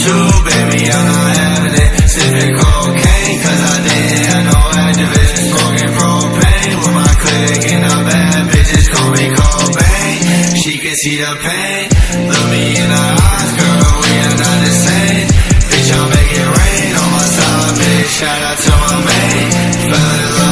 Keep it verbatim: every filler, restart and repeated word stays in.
too, baby, I'm not having it. Sipping cocaine, cause I didn't have no activists. Smoking propane with my clique and the bad bitches call me Cobain. She can see the pain, look me in the eyes, girl, we are not the same. Bitch, I'll make it rain on my side, bitch, shout out to my main. Fell in love